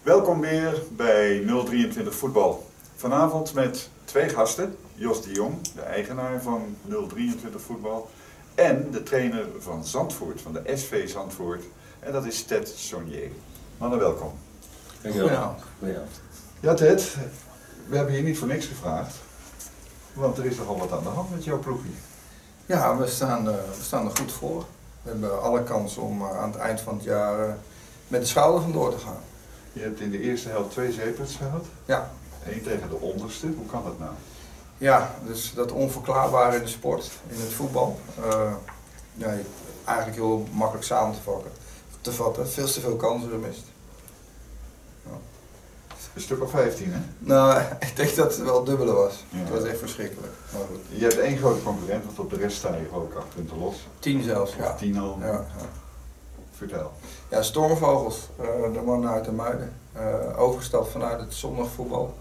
Welkom weer bij 023 Voetbal. Vanavond met twee gasten. Jos de Jong, de eigenaar van 023 Voetbal. En de trainer van Zandvoort, van de SV Zandvoort. En dat is Ted Saunier. Mannen, welkom. Goedenavond. Ja Ted, we hebben je niet voor niks gevraagd. Want er is nogal wat aan de hand met jouw ploegje. Ja, we staan er goed voor. We hebben alle kans om aan het eind van het jaar met de schouder vandoor te gaan. Je hebt in de eerste helft 2 zeepels gehad. Ja. 1 tegen de onderste. Hoe kan dat nou? Ja, dus dat onverklaarbare in de sport, in het voetbal. Eigenlijk heel makkelijk samen te vatten. Veel te veel kansen gemist. Ja. Een stuk of 15, hè? Nou, ik denk dat het wel dubbele was. Ja. Het was echt verschrikkelijk. Maar goed. Je hebt 1 grote concurrent, want op de rest sta je ook 8 punten los. 10 zelfs, ja. Of 10 al. Ja. Vertel. Ja, Stormvogels, de mannen uit de Muiden. Overgestapt vanuit het zondagvoetbal.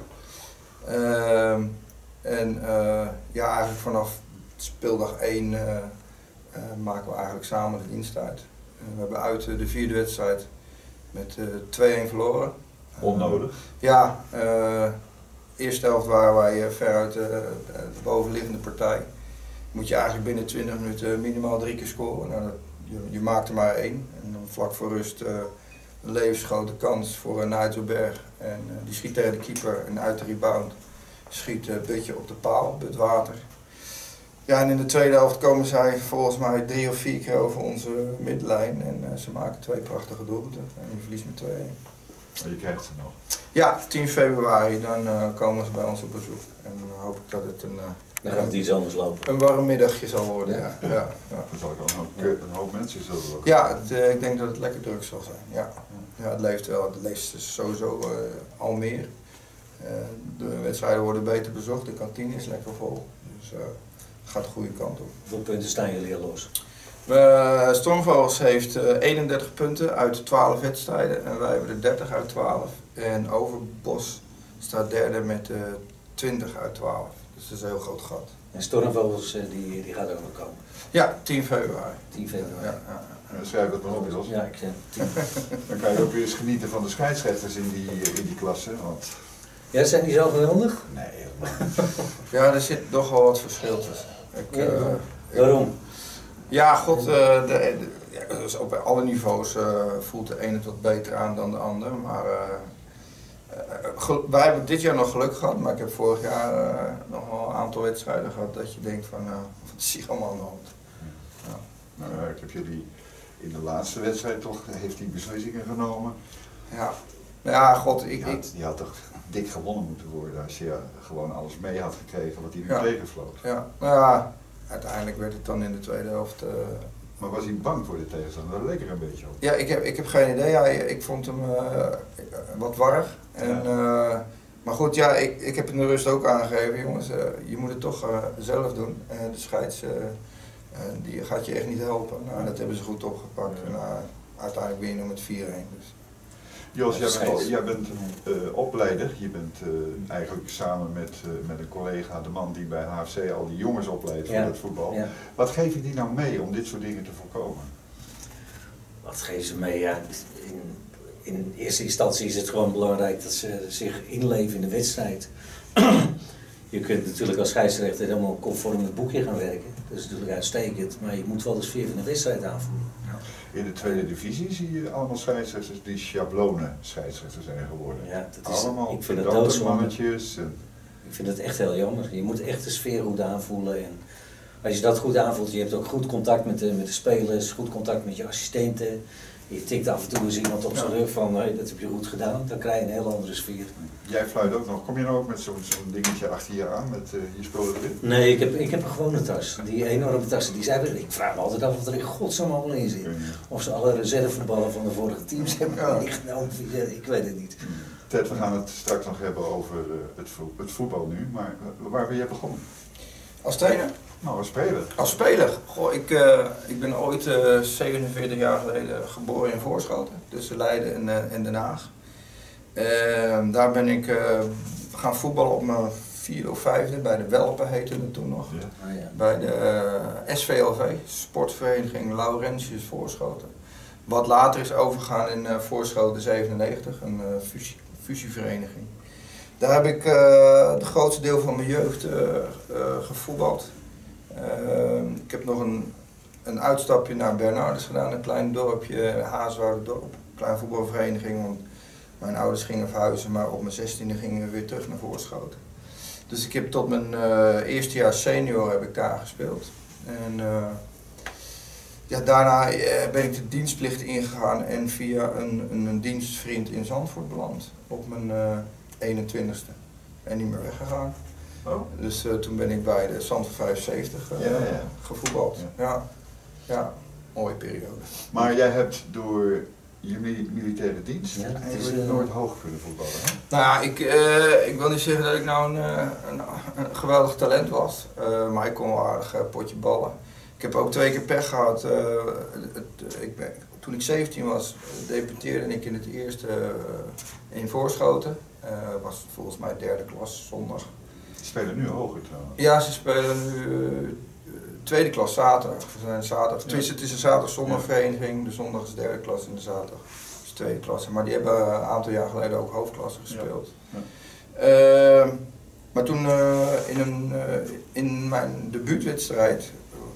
Eigenlijk vanaf speeldag 1 maken we eigenlijk samen de dienst uit. We hebben uit de 4e wedstrijd met 2-1 verloren. Onnodig? Eerste helft waren wij veruit de bovenliggende partij. Moet je eigenlijk binnen 20 minuten minimaal 3 keer scoren. Nou, je maakt er maar 1. En dan vlak voor rust een levensgrote kans voor Nijtselberg. En die schiet tegen de keeper en uit de rebound schiet Butje op de paal, Butwater. Ja, en in de tweede helft komen zij volgens mij 3 of 4 keer over onze middenlijn. En ze maken 2 prachtige doelpunten. En je verliest met 2-1. Je krijgt ze nog. Ja, 10 februari, dan komen ze bij ons op bezoek. En dan hoop ik dat het dan gaat het iets anders lopen. een warm middagje zal worden. Ja. Ja. Dan zal ik ook een hoop mensen zullen worden. Ja, ik denk dat het lekker druk zal zijn. Ja, ja, het leeft wel. Het leeft dus sowieso al meer. De wedstrijden worden beter bezocht, de kantine is lekker vol. Dus het gaat de goede kant op. Hoeveel punten staan jullie al los? Stormvogels heeft 31 punten uit 12 wedstrijden en wij hebben er 30 uit 12. En Overbos staat derde met 20 uit 12. Dus dat is een heel groot gat. En Stormvogels die gaat ook nog komen? Ja, 10 februari. 10 februari. Ja. Schrijf het maar op, Jos. Ja, ik 10. Dan kan je ook weer eens genieten van de scheidsrechters in die klasse. Want... Ja, zijn die zo geweldig? Nee, helemaal niet. Ja, er zit toch wel wat verschil tussen. Waarom? Ja, god, dus op alle niveaus voelt de ene het wat beter aan dan de ander. Maar wij hebben dit jaar nog geluk gehad, maar ik heb vorig jaar nog wel een aantal wedstrijden gehad dat je denkt van, wat is hier allemaal aan de hand? Ja. Nou, ik heb jullie in de laatste wedstrijd toch, heeft die beslissingen genomen. Ja, god, Die had toch dik gewonnen moeten worden als je gewoon alles mee had gekregen wat hij nu tegenvloot. Ja, nou ja, uiteindelijk werd het dan in de tweede helft. Maar was hij bang voor de tegenstander? Dat leek er een beetje op. Ja, ik heb geen idee. Ja, ik vond hem wat warrig. Maar goed, ja, ik heb in de rust ook aangegeven, jongens, je moet het toch zelf doen. De scheids die gaat je echt niet helpen. Nou, dat hebben ze goed opgepakt. En, uiteindelijk win je met 4-1. Dus. Jos, jij bent opleider. Je bent eigenlijk samen met een collega de man die bij HFC al die jongens opleidt voor het voetbal. Ja. Wat geef je die nou mee om dit soort dingen te voorkomen? Wat geven ze mee? Ja, in eerste instantie is het gewoon belangrijk dat ze zich inleven in de wedstrijd. Je kunt natuurlijk als scheidsrechter helemaal conform het boekje gaan werken. Dat is natuurlijk uitstekend, maar je moet wel de sfeer van de wedstrijd aanvoelen. In de tweede divisie zie je allemaal scheidsrechters die schablonen scheidsrechters zijn geworden. Ja, dat is, allemaal ik vind het doodzonde. Ik vind het echt heel jammer. Je moet echt de sfeer goed aanvoelen. En als je dat goed aanvoelt, je hebt ook goed contact met de spelers, goed contact met je assistenten. Je tikt af en toe eens iemand op zijn rug van, hey, dat heb je goed gedaan. Dan krijg je een heel andere sfeer. Jij fluit ook nog. Kom je nou ook met zo'n dingetje achter je aan met je spullen erin? Nee, ik heb een gewone tas. Die enorme tassen. Ik vraag me altijd af wat er in godsnaam allemaal in zit. Of ze alle reserveballen van de vorige teams hebben meegenomen. Ik weet het niet. Ted, we gaan het straks nog hebben over het voetbal nu. Maar waar ben jij begonnen? Als trainer? Nou, als speler. Als speler? Goh, ik ben ooit 47 jaar geleden geboren in Voorschoten, tussen Leiden en Den Haag. Daar ben ik gaan voetballen op mijn 4e of 5e, bij de Welpen heette het toen nog. Ja. Bij de SVLV, Sportvereniging Laurentius Voorschoten. Wat later is overgegaan in Voorschoten 97, een fusievereniging. Daar heb ik het grootste deel van mijn jeugd gevoetbald. Ik heb nog een uitstapje naar Bernardus gedaan, een klein dorpje, Haaswouderdorp. Een kleine voetbalvereniging, want mijn ouders gingen verhuizen, maar op mijn 16e gingen we weer terug naar Voorschoten. Dus ik heb tot mijn eerste jaar senior heb ik daar gespeeld. En ja, daarna ben ik de dienstplicht ingegaan en via een dienstvriend in Zandvoort beland op mijn 21ste. En niet meer weggegaan. Oh. Dus toen ben ik bij de Zandvoort 75 gevoetbald. Ja. Ja, mooie periode. Maar jij hebt door je militaire dienst eigenlijk nooit hoog kunnen voetballen, hè? Nou ja, ik wil niet zeggen dat ik nou een geweldig talent was, maar ik kon wel aardig potje ballen. Ik heb ook 2 keer pech gehad. Toen ik 17 was, debuteerde ik in het eerste in Voorschoten. Was volgens mij 3e klas, zondag. Ze spelen nu hoger trouwens. Ja, ze spelen nu 2e klas zaterdag. We zijn zaterdag. Ja. Het is een zaterdag-zondagvereniging. De zondag is 3e klas en de zaterdag is 2e klasse. Maar die hebben een aantal jaar geleden ook hoofdklasse gespeeld. Ja. Ja. Maar toen in mijn debuutwedstrijd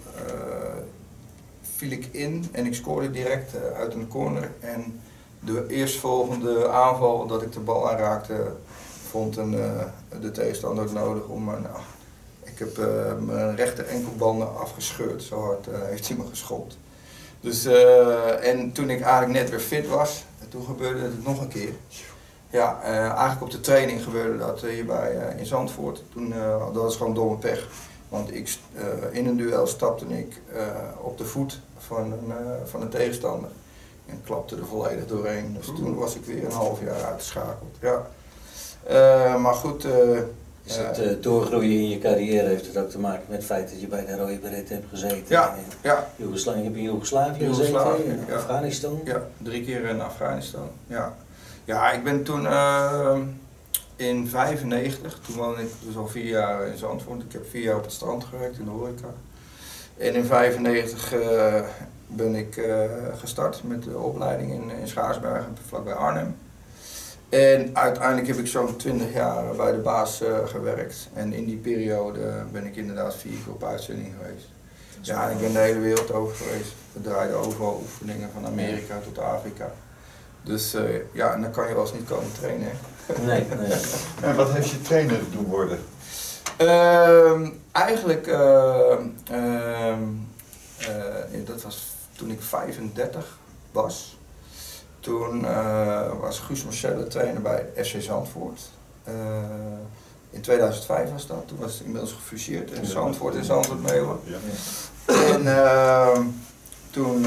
viel ik in en ik scoorde direct uit een corner. En de eerstvolgende aanval dat ik de bal aanraakte, vond de tegenstander ook nodig om ik heb mijn rechter enkelbanden afgescheurd, zo hard heeft hij me geschopt. Dus, en toen ik eigenlijk net weer fit was, toen gebeurde het nog een keer. Ja, eigenlijk op de training gebeurde dat hierbij in Zandvoort. Toen, dat was gewoon domme pech. Want in een duel stapte ik op de voet van een tegenstander. En klapte er volledig doorheen. Dus toen was ik weer een half jaar uitgeschakeld. Ja. Maar goed. Is het doorgroeien in je carrière, heeft het ook te maken met het feit dat je bij de Rode Beret hebt gezeten? Ja. Ja. Je hebt in Joegoslavië gezeten, in Afghanistan? Ja, 3 keer in Afghanistan. Ja, ja, ik ben toen in 95, toen woonde ik dus al 4 jaar in Zandvoort. Ik heb 4 jaar op het strand gewerkt in de horeca. En in 95 ben ik gestart met de opleiding in Schaarsbergen, vlakbij Arnhem. En uiteindelijk heb ik zo'n 20 jaar bij de baas gewerkt. En in die periode ben ik inderdaad 4 keer op uitzending geweest. Ja, ik ben de hele wereld over geweest. We draaiden overal oefeningen van Amerika tot Afrika. Dus ja, en dan kan je wel eens niet komen trainen. Nee. En wat heeft je trainer doen worden? Eigenlijk, dat was toen ik 35 was. Toen was Guus Marcelle trainer bij FC Zandvoort. In 2005 was dat, toen was het inmiddels gefuseerd in Zandvoort en Zandvoort Meeuwen. Ja. En toen,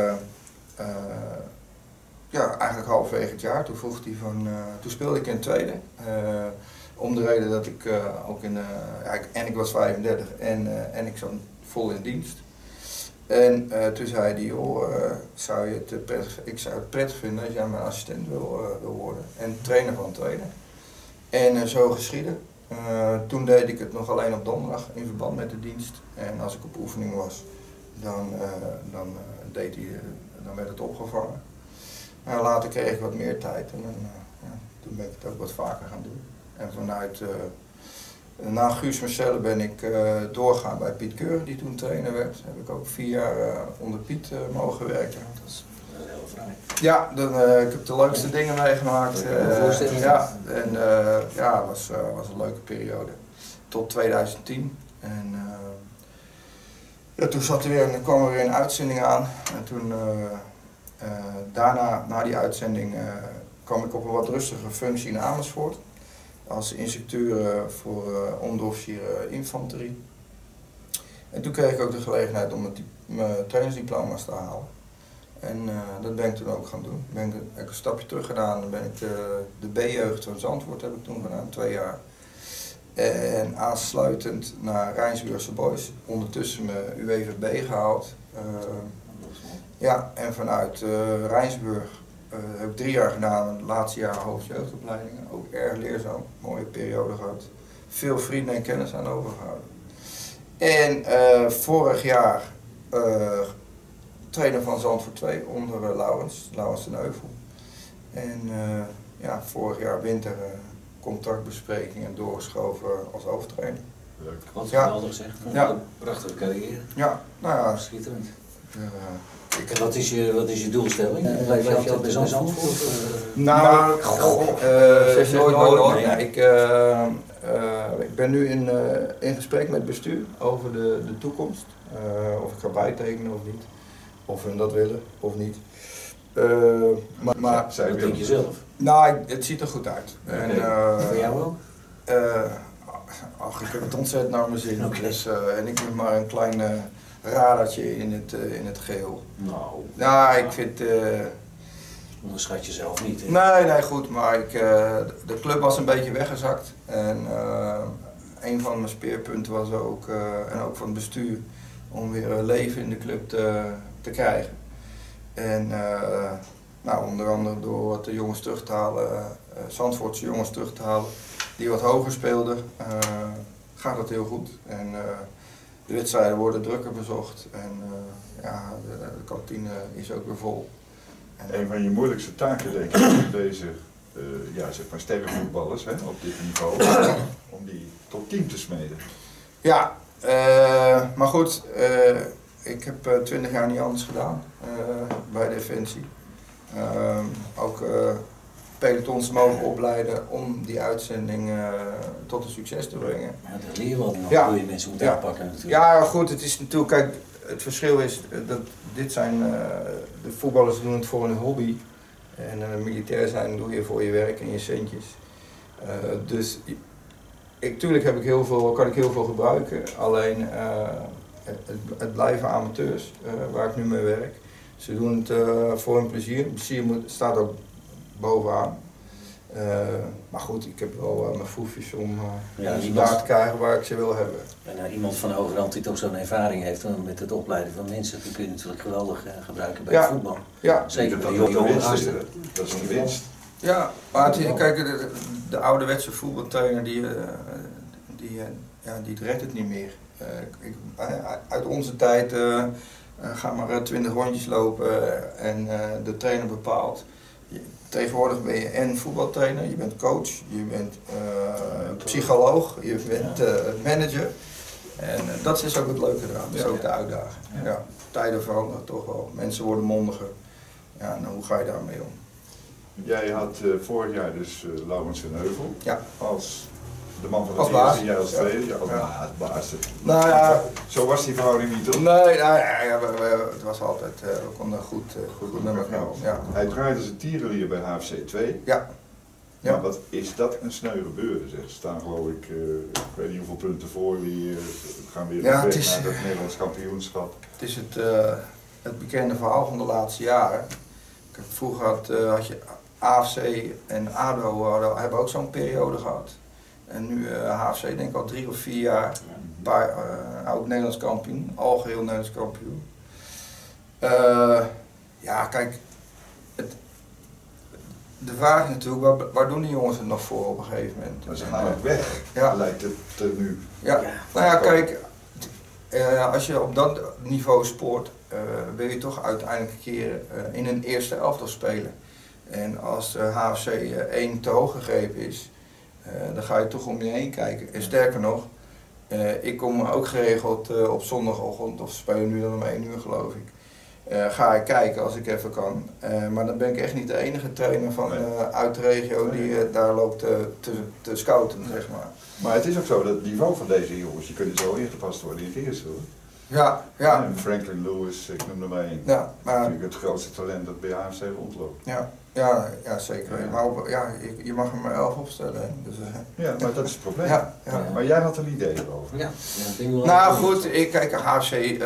ja, eigenlijk halverwege het jaar, toen vroeg hij toen speelde ik in het tweede. Om de reden dat ik ook ik was 35 en ik zat vol in dienst. En toen zei hij, joh, ik zou het prettig vinden als jij mijn assistent wil worden en trainer van het tweede. En zo geschiedde. Toen deed ik het nog alleen op donderdag in verband met de dienst. En als ik op oefening was, dan werd het opgevangen. Maar later kreeg ik wat meer tijd en toen ben ik het ook wat vaker gaan doen. En na Guus Marcelle ben ik doorgaan bij Piet Keur, die toen trainer werd. Heb ik ook 4 jaar onder Piet mogen werken. Dat is heel fraai. Ja, ik heb de leukste dingen meegemaakt. Ja, en ja, het was een leuke periode. Tot 2010. En ja, toen kwam er weer een uitzending aan. En toen, daarna, na die uitzending, kwam ik op een wat rustige functie in Amersfoort. Als instructeur voor onderofficier infanterie. En toen kreeg ik ook de gelegenheid om mijn trainersdiploma's te halen. En dat ben ik toen ook gaan doen. Ik heb een stapje terug gedaan. Dan ben ik de B-jeugd van Zandvoort heb ik toen gedaan, 2 jaar. En aansluitend naar Rijnsburgse Boys. Ondertussen mijn UWVB gehaald. Ja, en vanuit Rijnsburg heb ik 3 jaar gedaan, het laatste jaar hoofdjeugdopleidingen. Ook erg leerzaam, mooie periode gehad. Veel vrienden en kennis aan overgehouden. En vorig jaar trainer van Zandvoort 2 onder Laurens ten Heuvel. En ja, vorig jaar winter contractbespreking doorgeschoven als hoofdtrainer. Leuk. Wat geweldig zeg. Ja. Een prachtige carrière. Ja, nou ja. Schitterend. Ik, En wat is je doelstelling? Blijf je altijd bij Zandvoort? nou, nooit. Nee. Nee, ik ben nu in gesprek met het bestuur over de toekomst. Of ik ga bijtekenen of niet. Of hun dat willen of niet. Maar Zij Wat wil- denk je zelf? nou, het ziet er goed uit. En, Voor jou ook? Ach, ik heb het ontzettend naar mijn zin. Oké. Dus, en ik ben maar een klein radertje in het geheel. Nou, Nou, ik vind... onderschat jezelf niet. Hè? Nee, goed, maar de club was een beetje weggezakt. En een van mijn speerpunten was ook, en ook van het bestuur, om weer leven in de club te krijgen. En nou, onder andere door wat de jongens terug te halen, Zandvoortse jongens terug te halen, die wat hoger speelden, gaat het heel goed. En de wedstrijden worden drukker bezocht en ja, de kantine is ook weer vol. En, Een van je moeilijkste taken, denk ik, om deze ja, zeg maar sterrenvoetballers op dit niveau, om die tot team te smeden. ja, maar goed, ik heb 20 jaar niet anders gedaan bij Defensie. Ook pelotons mogen opleiden om die uitzending tot een succes te brengen. Ja, dat leer je wel nog Ja. hoe je mensen moet Ja. aanpakken natuurlijk. Ja, goed, het is natuurlijk, kijk, het verschil is dat dit zijn, de voetballers doen het voor een hobby. En militair zijn doe je voor je werk en je centjes. Dus tuurlijk kan ik heel veel gebruiken, alleen het blijven amateurs waar ik nu mee werk. Ze doen het voor hun plezier. Plezier staat ook bovenaan. Maar goed, ik heb wel mijn foefjes om Ja, ze iemand- daar te krijgen waar ik ze wil hebben. En iemand van de hoge rand die toch zo'n ervaring heeft met het opleiden van mensen, die kun je natuurlijk geweldig gebruiken bij Ja. het voetbal. Ja, Zeker dat bij dat de jonge winst is, gasten. hè? Dat is de winst. ja, maar kijk, de ouderwetse voetbaltrainer die redt het niet meer. Uit onze tijd ga maar 20 rondjes lopen en de trainer bepaalt. Tegenwoordig ben je en voetbaltrainer, je bent coach, je bent psycholoog, je bent manager. En dat is ook het leuke eraan, dat is Ja. ook de uitdaging. Ja. Tijden veranderen toch wel, mensen worden mondiger. Ja, nou, hoe ga je daarmee om? Jij had vorig jaar dus Laurens ten Heuvel Ja. als de man van de Als eerste baas. en jij als Ja. tweede. Ja, als Ja. baas. Nou ja, Zo was die verhouding niet, toch? nee, het was altijd, we konden goed met elkaar om. Ja. Hij draaide zijn tierenlier bij HFC 2. Ja. Ja. Maar wat is dat een sneu gebeuren, zeg. Ze staan geloof ik, ik weet niet hoeveel punten voor, die gaan weer Ja, op het weg is- naar het Nederlands kampioenschap. Het is het bekende verhaal van de laatste jaren. Kijk, vroeger had je AFC en ADO hebben ook zo'n periode gehad. En nu HFC denk ik al 3 of 4 jaar, ook Nederlands kampioen, algeheel Nederlands kampioen. Ja, kijk, de vraag is natuurlijk, waar doen die jongens het nog voor op een gegeven moment? Maar ze gaan ook weg, Ja. lijkt het nu. Ja, Ja. nou ja, kijk, als je op dat niveau sport, wil je toch uiteindelijk een keer in een eerste elftal spelen. En als HFC 1 te hoog gegrepen is, dan ga je toch om je heen kijken. En sterker nog, ik kom ook geregeld op zondagochtend, of spelen nu dan om 1 uur geloof ik. Ga ik kijken als ik even kan. Maar dan ben ik echt niet de enige trainer van, uit de regio die daar loopt te scouten, zeg maar. Maar het is ook zo dat het niveau van deze jongens, die kunnen zo ingepast worden in het eerste, hoor. Ja, En Franklin Lewis, ik noem er maar één. ja, maar Natuurlijk het grootste talent dat bij AFC rondloopt. ja, zeker. Ja. Maar je mag er maar 11 opstellen. Hè. Dus, Ja, maar dat is het probleem. ja. Maar jij had een idee erover. Ja, ik denk wel. Nou goed, kijk, HFC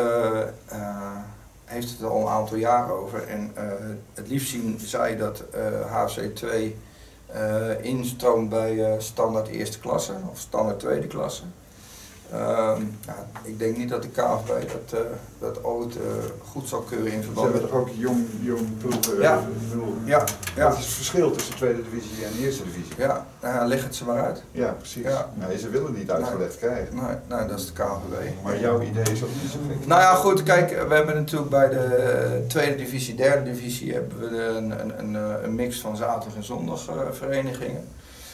heeft het al een aantal jaren over. En het liefst zien zij dat HFC 2 instroomt bij standaard eerste klasse of standaard tweede klasse. Ik denk niet dat de KNVB dat ooit goed zal keuren in Ze verband hebben met... toch ook jong ploegen? Ja. Ik bedoel, Ja, Wat is het verschil tussen tweede divisie en eerste divisie? ja, leg het ze maar uit. Ja, precies. Ja. Nee, ze willen niet uitgelegd krijgen. Nee, dat is de KNVB. Maar jouw idee is ook niet zo gek. Nou ja, goed, kijk, we hebben natuurlijk bij de tweede divisie, derde divisie hebben we een mix van zaterdag en zondag verenigingen.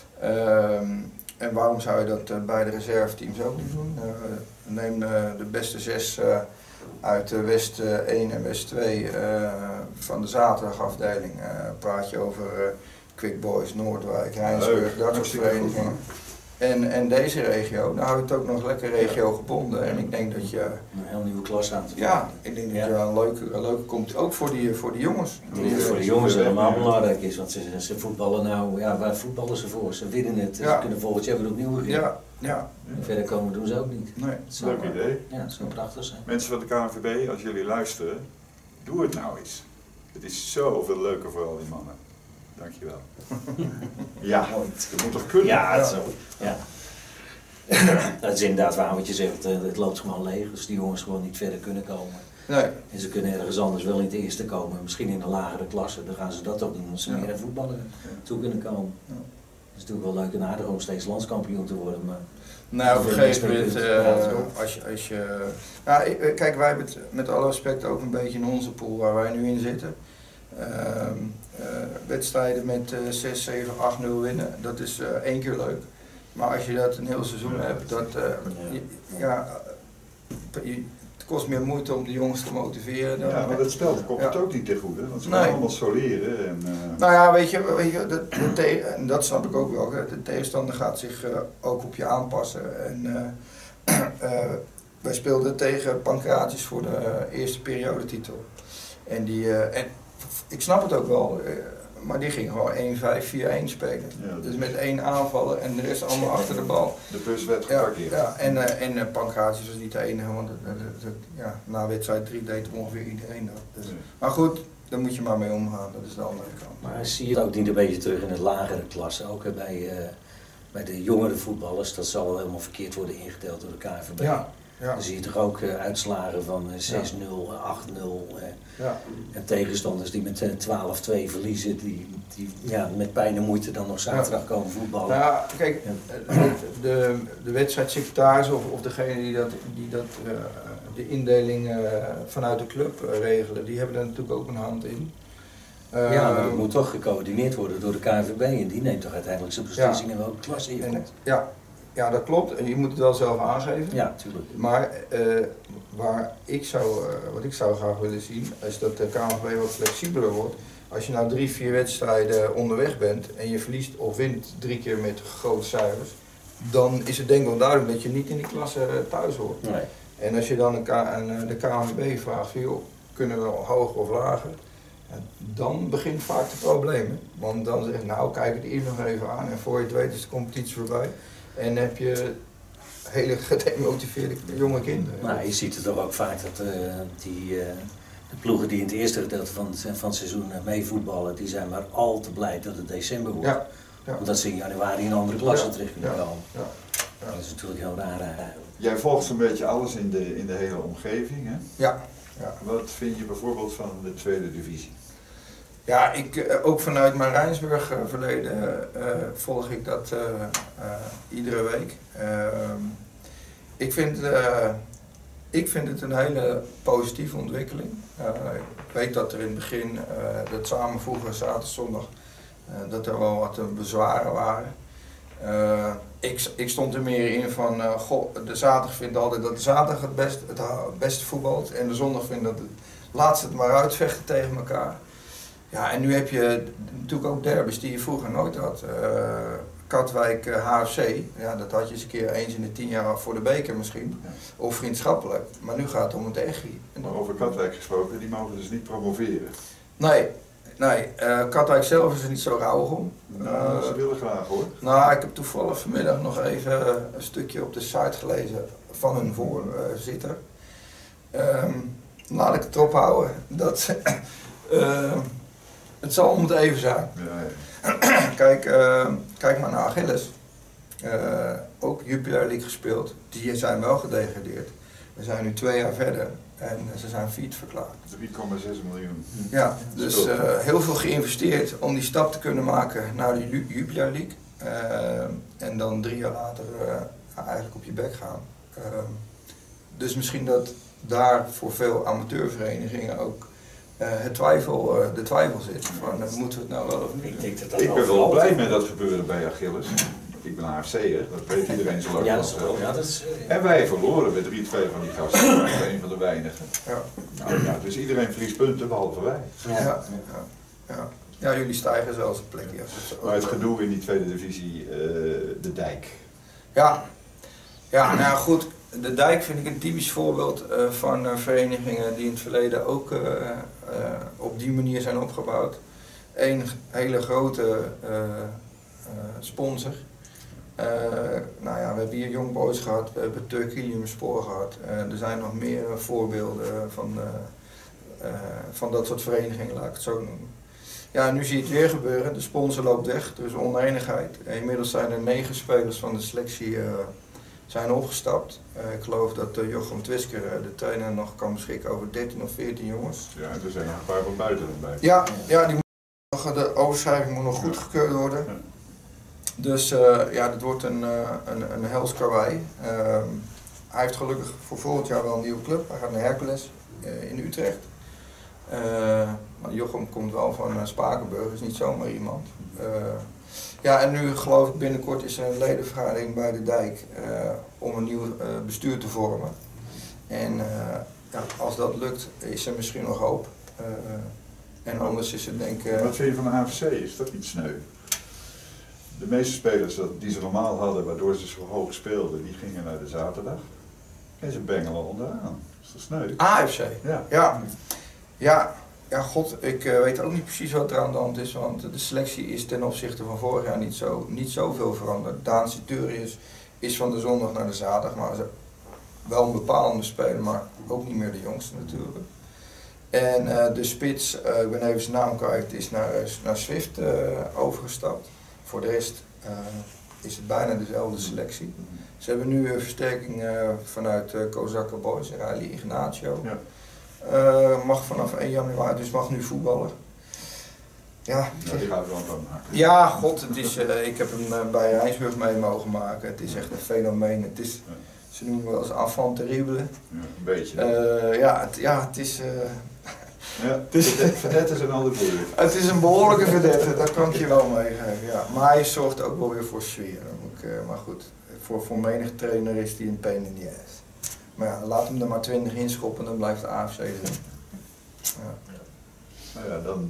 En waarom zou je dat bij de reserveteams ook niet doen? Neem de beste 6 uit West 1 en West 2 van de zaterdagafdeling. Praat je over Quick Boys, Noordwijk, Rijnsburg, dat soort verenigingen. En deze regio, nou hou je het ook nog lekker regio gebonden. En ik denk dat je... Een heel nieuwe klas aan te Ja, ik denk dat je een leuke komt, ook voor die jongens. Die voor de jongens helemaal belangrijk is, want ze voetballen nou, ja, waar voetballen ze voor? Ze winnen het, ze kunnen volgend jaar weer opnieuw beginnen. Ja. En verder komen doen ze ook niet. Nee. Leuk idee. Ja, het zou prachtig zijn. Mensen van de KNVB, als jullie luisteren, doe het nou eens. Het is zoveel leuker voor al die mannen. Dankjewel. Ja, het moet toch kunnen? Ja, het is zo. Ja. Dat is inderdaad waar wat je zegt, het loopt gewoon leeg, dus die jongens gewoon niet verder kunnen komen. Nee. En ze kunnen ergens anders wel in het eerste komen, misschien in een lagere klasse, dan gaan ze dat ook doen, als ze meer aan voetballen toe kunnen komen. Ja. Het is natuurlijk wel leuk en aardig om steeds landskampioen te worden, maar... Nou, op een gegeven moment, als je kijk, wij hebben het met alle respect ook een beetje in onze pool waar wij nu in zitten. Wedstrijden met 6, 7, 8-0 winnen, dat is 1 keer leuk. Maar als je dat een heel seizoen hebt, het kost meer moeite om de jongens te motiveren. Ja, maar dat spel komt het ook niet ten goede, want ze gaan allemaal soleren. En, Nou ja, weet je en dat snap ik ook wel, de tegenstander gaat zich ook op je aanpassen. En wij speelden tegen Pancratius voor de eerste periodetitel. En ik snap het ook wel, maar die ging gewoon 1-5-4-1 spelen. Ja, dus met 1 aanvallen en de rest allemaal achter de bal. De bus werd geparkeerd. Ja, en Pancratius was niet de enige, want na wedstrijd 3 deed ongeveer iedereen dat. Dus, maar goed, daar moet je maar mee omgaan, dat is de andere kant. Maar zie je het ook niet een beetje terug in het lagere klasse, ook bij de jongere voetballers, dat zal wel helemaal verkeerd worden ingedeeld door de KNVB. Ja. Ja. Dan zie je toch ook uitslagen van 6-0, 8-0 en tegenstanders die met 12-2 verliezen, die met pijn en moeite dan nog zaterdag komen voetballen. Ja, kijk, de wedstrijdsecretaris of degene die de indeling vanuit de club regelen, die hebben daar natuurlijk ook een hand in. Ja, maar dat moet toch gecoördineerd worden door de KNVB en die neemt toch uiteindelijk zijn beslissing in welke klasse je komt. Ja, dat klopt. En je moet het wel zelf aangeven. Ja, tuurlijk. Maar wat ik zou graag willen zien, is dat de KNVB wat flexibeler wordt. Als je nou 3, 4 wedstrijden onderweg bent en je verliest of wint 3 keer met grote cijfers, dan is het denk ik wel duidelijk dat je niet in die klasse thuis hoort. Nee. En als je dan aan de KNVB vraagt, joh, kunnen we hoger of lager? Dan begint vaak de problemen. Want dan zeg je, nou kijk het eerst nog even aan en voor je het weet is de competitie voorbij. En heb je hele gedemotiveerde jonge kinderen. Nou, je ziet het toch ook vaak dat de ploegen die in het eerste gedeelte van het seizoen meevoetballen, die zijn maar al te blij dat het december wordt. Ja. Omdat ze in januari in een andere klasse terecht kunnen komen. Ja. Dat is natuurlijk heel raar eigenlijk. Jij volgt zo'n beetje alles in de hele omgeving, hè? Ja. Wat vind je bijvoorbeeld van de tweede divisie? Ja, ook vanuit mijn Rijnsburg verleden volg ik dat iedere week. Ik vind het een hele positieve ontwikkeling. Ik weet dat er in het begin, dat samenvoegen zaterdag zondag, dat er wel wat bezwaren waren. Ik stond er meer in van, de zaterdag vindt altijd dat de zaterdag het beste voetbalt en de zondag vindt dat laat ze het maar uitvechten tegen elkaar. Ja, en nu heb je natuurlijk ook derbys die je vroeger nooit had. Katwijk HFC, ja, dat had je eens een keer eens in de 10 jaar voor de beker misschien, of vriendschappelijk. Maar nu gaat het om het echi. Maar over Katwijk gesproken, die mogen dus niet promoveren. Nee, Katwijk zelf is er niet zo rauwig om. Ze willen graag hoor. Nou, ik heb toevallig vanmiddag nog even een stukje op de site gelezen van hun voorzitter. Laat ik het erop houden dat het zal om het even zijn. Ja. Kijk maar naar Achilles. ook Jupiler League gespeeld. Die zijn wel gedegradeerd. We zijn nu 2 jaar verder en ze zijn failliet verklaard. 3,6 miljoen. Ja, dus heel veel geïnvesteerd om die stap te kunnen maken naar de Jupiler League. En dan 3 jaar later eigenlijk op je bek gaan. Dus misschien dat daar voor veel amateurverenigingen ook de twijfel zit. Van, moeten we het nou wel of niet? Ik ben wel blij met dat gebeuren bij Achilles. Ik ben AFC'er, dat weet iedereen zo lang. Ja, dat is wel. Ja, dat is, En wij verloren met 3-2 van die gasten. Dat is een van de weinigen. Ja. Nou, ja, dus iedereen verliest punten, behalve wij. Ja, jullie stijgen zelfs een plekje. Maar het gedoe in die tweede divisie, de dijk. Ja, nou ja, goed. De dijk vind ik een typisch voorbeeld van verenigingen die in het verleden ook op die manier zijn opgebouwd. Eén hele grote sponsor. Nou ja, we hebben hier Young Boys gehad, we hebben Turkilium Spoor gehad. Er zijn nog meer voorbeelden van dat soort verenigingen, laat ik het zo noemen. Ja, nu zie je het weer gebeuren. De sponsor loopt weg, er is oneenigheid. Inmiddels zijn er 9 spelers van de selectie zijn opgestapt. Ik geloof dat Jochem Twisker, de trainer, nog kan beschikken over 13 of 14 jongens. Ja, er zijn nog een paar van buiten bij. Ja, de overschrijving moet nog goedgekeurd worden. Ja. Dus ja, dit wordt een hels karwei. Hij heeft gelukkig voor volgend jaar wel een nieuwe club. Hij gaat naar Hercules in Utrecht. Maar Jochem komt wel van Spakenburg, is niet zomaar iemand. Ja, en nu geloof ik binnenkort is er een ledenvergadering bij de dijk om een nieuw bestuur te vormen. En ja, als dat lukt, is er misschien nog hoop. En anders is het denk ik... Wat vind je van de AFC? Is dat niet sneu? De meeste spelers die ze normaal hadden, waardoor ze zo hoog speelden, die gingen naar de zaterdag. En ze bengelen onderaan. Is dat sneu? AFC? Ja. Ja, god, ik weet ook niet precies wat er aan de hand is, want de selectie is ten opzichte van vorig jaar niet zoveel veranderd. Daan Citurius is van de zondag naar de zaterdag, maar wel een bepalende speler, maar ook niet meer de jongste natuurlijk. En de spits, ik ben even zijn naam kwijt, is naar Swift overgestapt. Voor de rest is het bijna dezelfde selectie. Ze hebben nu een versterking vanuit Kozakka Boys, Riley Ignacio. Ja. Mag vanaf 1 januari, dus mag nu voetballen. Ja, Die gaat wel van maken. ja, god, het is, ik heb hem bij Rijnsburg mee mogen maken. Het is echt een fenomeen. Het is, ze noemen hem wel eens enfant terrible. Ja, een beetje. Het is... Verdette is een ander woord. Het is een behoorlijke verdette, dat kan ik je wel meegeven. Ja. Maar hij zorgt ook wel weer voor sfeer. Maar goed, voor menig trainer is hij een pain in the ass. Maar ja, laat hem er maar 20 inschoppen, dan blijft de AFC erin. Ja. Nou ja, dan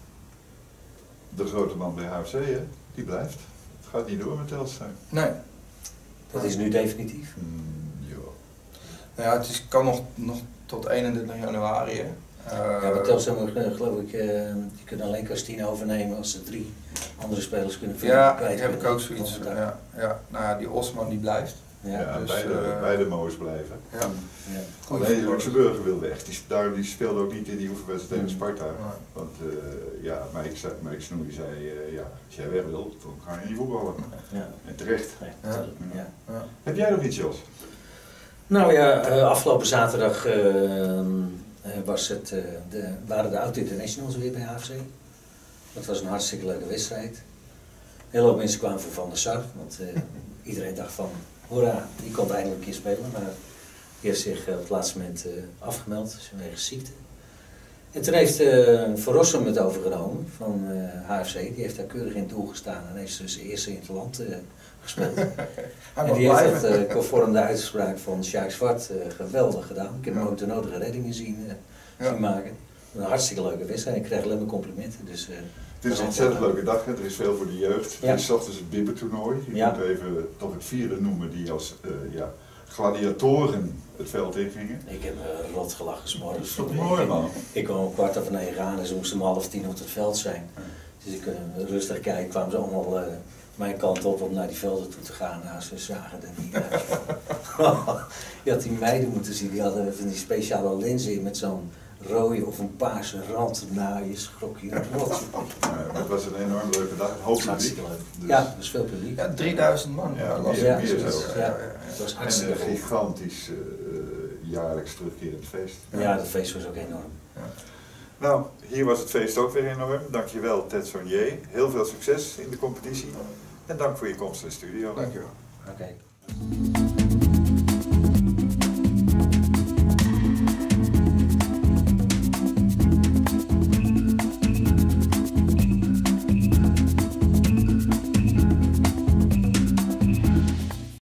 de grote man bij HFC, hè? Die blijft. Het gaat niet door met Telstar. Nee. Dat is nu definitief. Ja, het kan nog tot 31 januari. Hè. Ja, maar Telstar moet, geloof ik, die kunnen alleen Castine overnemen als ze 3 andere spelers kunnen vinden. Ja, daar heb ik ook zoiets. Ja. Nou ja, die Osman die blijft. Ja, dus, beide mogen blijven. Ja. Ja. Alleen Luxemburger wil weg. Die speelde ook niet in die oefenwedstrijd tegen Sparta. Ja. Want Mike Snoei zei, als jij weg wilt, dan ga je niet voetballen. Ja. En terecht. Ja. Heb jij nog iets, Jos? Nou ja, afgelopen zaterdag waren de oud-internationals weer bij HFC. Dat was een hartstikke leuke wedstrijd. Heel veel mensen kwamen voor Van der Sar, want iedereen dacht van, hoera, die komt eindelijk een keer spelen. Maar die heeft zich op het laatste moment afgemeld, vanwege ziekte. En toen heeft Van Rossum het overgenomen van HFC. Die heeft daar keurig in het doel gestaan en heeft dus eerste in het land gespeeld. En die heeft dat conform de uitspraak van Sjaak Zwart geweldig gedaan. Ik heb hem ook de nodige reddingen zien maken. Een hartstikke leuke wedstrijd. Ik kreeg alleen maar complimenten. Dus, het is een ontzettend leuke dag, hè. Er is veel voor de jeugd. Ja. Het is 's ochtends het bibbertoernooi. Je moet even toch het vierde noemen die als gladiatoren het veld ingingen. Ik heb rot gelachen 's morgens. Dat is toch mooi, man. Ik kwam om 9:15 aan en ze moesten om 9:30 op het veld zijn. Dus ik rustig kijken, kwamen ze allemaal mijn kant op om naar die velden toe te gaan. Nou, ze zagen er niet uit. Je had die meiden moeten zien, die hadden van die speciale lenzen in met zo'n rode of een paarse rand. Nou, je schrok je rot. Het was een enorm leuke dag. Een hoop publiek. Hartstikke leuk. Dus- Ja, dat is veel publiek. Ja, 3000 man. Ja, las ik. meer Ja, zelfs. ja. Het was En hartstikke een goed. gigantisch jaarlijks terugkerend feest. Ja, dat feest was ook enorm. Nou, hier was het feest ook weer enorm. Dankjewel Ted Saunier. Heel veel succes in de competitie. En dank voor je komst in de studio. Dankjewel. Oké.